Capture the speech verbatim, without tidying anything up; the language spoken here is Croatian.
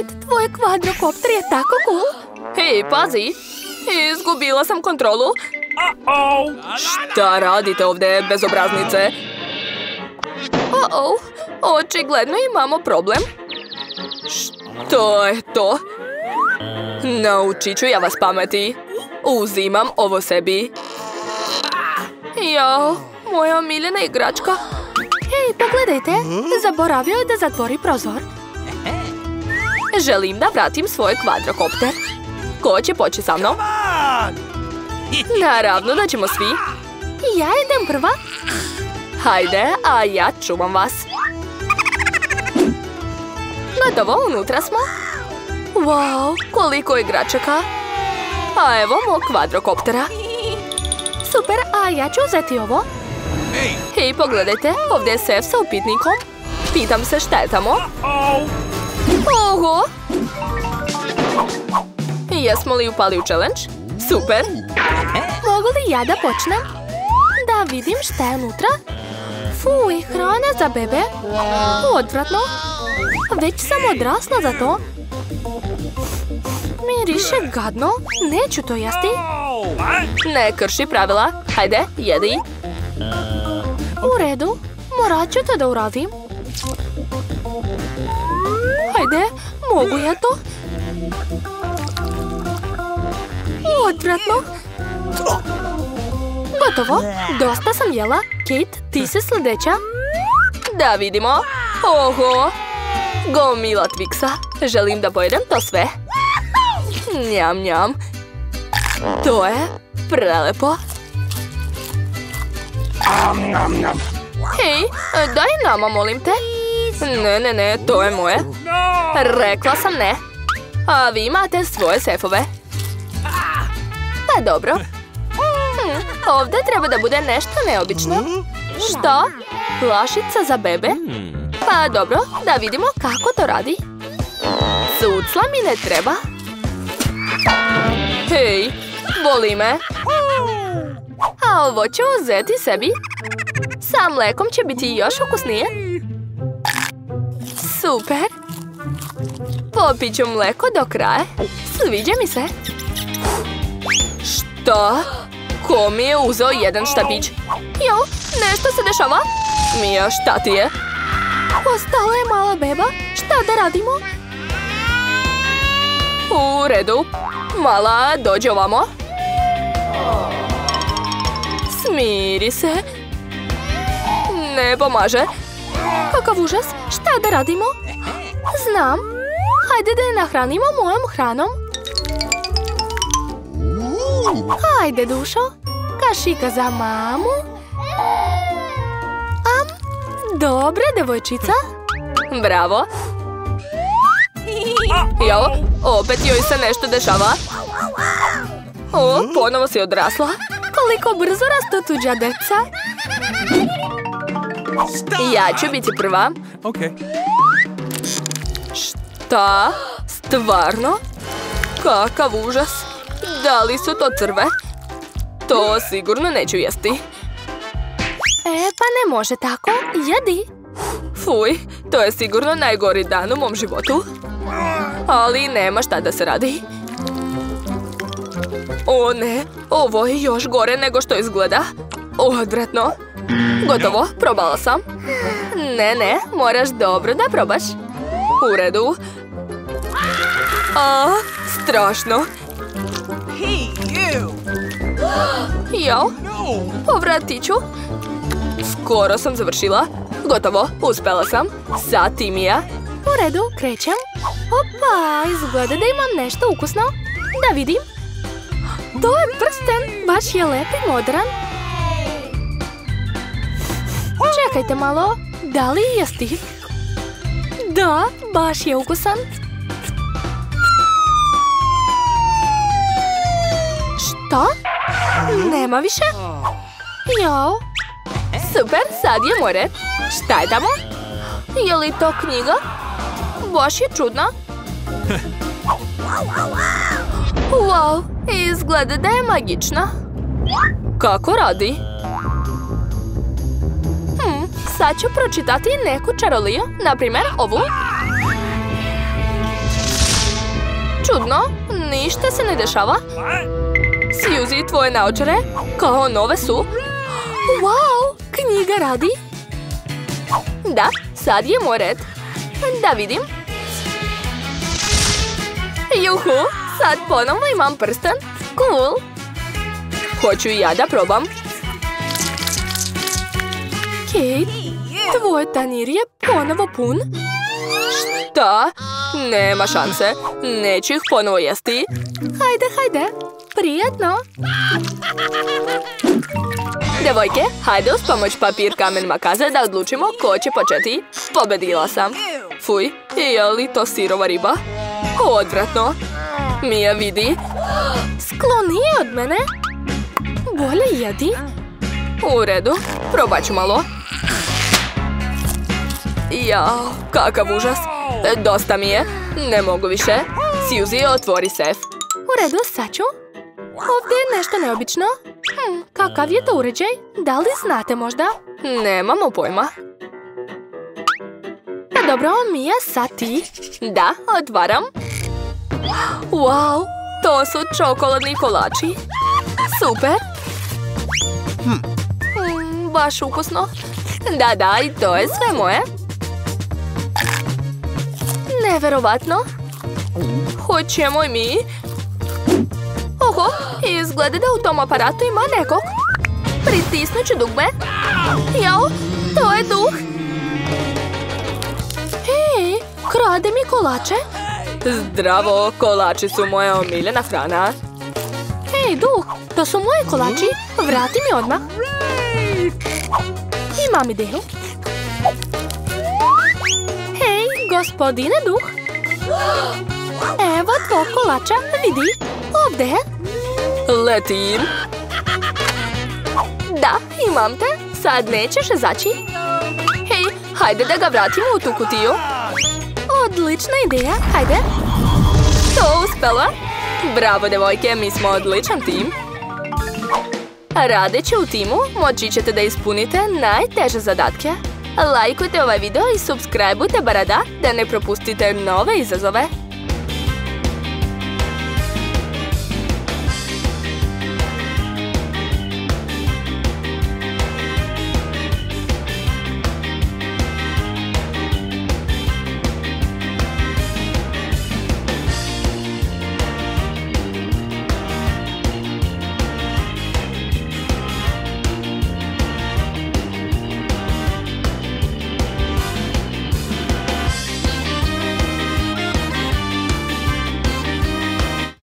Kate, tvoj kvadrokopter je tako cool. Hej, pazi! Izgubila sam kontrolu. Šta radite ovdje, bezobraznice? Oh-oh, očigledno imamo problem. Što je to? Naučit ću ja vas pameti. Uzimam ovo sebi. Jao, moja omiljena igračka. Hej, pogledajte, zaboravio je da zatvori prozor. Želim da vratim svoj kvadrokopter. Ko će poći sa mnom? Naravno da ćemo svi. Ja idem prva. Hajde, a ja čuvam vas. Gotovo, unutra smo. Wow, koliko igračaka. A evo mog kvadrokoptera. Super, a ja ću uzeti ovo. Hej, pogledajte, ovdje je sef sa upitnikom. Pitam se šta je tamo. Oho! Jesmo li upali u challenge? Super! Mogu li ja da počnem? Da vidim šta je unutra. Fuj, hrana za bebe. Odvratno. Već sam odrasla za to. Miriše gadno. Neću to jesti. Ne krši pravila. Hajde, jedi. U redu. Morat ću to da uradim. Hajde, mogu ja to? Odvratno. Gotovo. Dosta sam jela. Kate, ti si sljedeća. Da vidimo. Oho. Gomila Twiksa. Želim da pojedem to sve. Njam, njam. To je prelepo. Hej, daj nama, molim te. Ne, ne, ne, to je moje. Rekla sam ne. A vi imate svoje sefove. Pa dobro. Hm, ovdje treba da bude nešto neobično. Što? Flašica za bebe? Pa dobro, da vidimo kako to radi. Cucla mi ne treba. Hej, boli me. A ovo ću uzeti sebi. Sa mlekom će biti još ukusnije. Super. Popit ću mleko do kraja. Sviđa mi se. Šta? Ko mi je uzeo jedan štapić? Jo, nešto se dešava. Mija, šta ti je? Ostala je mala beba. Šta da radimo? U redu. Mala, dođi ovamo. Smiri se. Ne pomaže. Kakav užas. Šta da radimo? Znam. Hajde da je nahranimo mojom hranom. Hajde, dušo. Kašika za mamu. Am, dobra devojčica. Bravo. Jo, opet joj se nešto dešava. O, ponovo si odrasla. Koliko brzo rastu tuđa deca. Ja ću biti prva. Šta? Stvarno? Kakav užas. Da li su to crve? To sigurno neću jesti. E, pa ne može tako. Jedi. Fuj, to je sigurno najgori dan u mom životu. Ali nema šta da se radi. O ne, ovo je još gore nego što izgleda. Odvratno. Gotovo, probala sam. Ne, ne, moraš dobro da probaš. U redu. A, strašno. Jo, povratit ću. Skoro sam završila. Gotovo, uspela sam. Sad ti, Mija. U redu, krećem. Opa, izgleda da imam nešto ukusno. Da vidim. To je prsten, baš je lep i modran. Čekajte malo, da li je stiv? Da, baš je ukusan. Što? Nema više? Jo. Super, sad je moj red. Šta je tamo? Je li to knjiga? Baš je čudna. Wow, izgleda da je magična. Kako radi? Hm, sad ću pročitati neku čaroliju, na primjer ovu. Čudno, ništa se ne dešava. Suzy, tvoje naočare kao nove su. Wow, knjiga radi. Da, sad je moj red. Da vidim. Juhu, sad ponovno imam prsten. Cool. Hoću i ja da probam. Kate, tvoj tanjir je ponovo pun. Šta? Nema šanse. Neću ih ponovo jesti. Hajde, hajde. Prijetno. Devojke, hajde uz pomoć papir, kamen, makaze da odlučimo ko će početi. Pobedila sam. Fuj, je li to sirova riba? Odvratno. Mia, vidi. Sklonije od mene. Bolje jedi. U redu, probat ću malo. Jao, kakav užas. Dosta mi je. Ne mogu više. Suzy, otvori sef. U redu, sad ću. Ovdje je nešto neobično. Hm, kakav je to uređaj? Da li znate možda? Nemamo pojma. Pa dobro, Mia, sad ti. Da, otvaram. Wow, to su čokoladni kolači. Super. Mm, baš ukusno. Da, da, i to je sve moje. Neverovatno. Hoćemo i mi. Oho, izgleda da u tom aparatu ima nekog. Pritisnut ću dugme. Jao, to je duh. Hej, krade mi kolače. Zdravo, kolači su moja omiljena hrana. Hej, duh, to su moji kolači. Vrati mi odmah. Imam ideju. Hej, gospodine duh. Evo tvoj kolača, vidi. Ovdje. Letim. Da, imam te. Sad nećeš zaći. Hej, hajde da ga vratimo u tu kutiju. Odlična ideja, hajde. To uspelo. Bravo, devojke, mi smo odličan tim. Radeći u timu, moći ćete da ispunite najteže zadatke. Lajkujte ovaj video i subscribeujte barada da ne propustite nove izazove.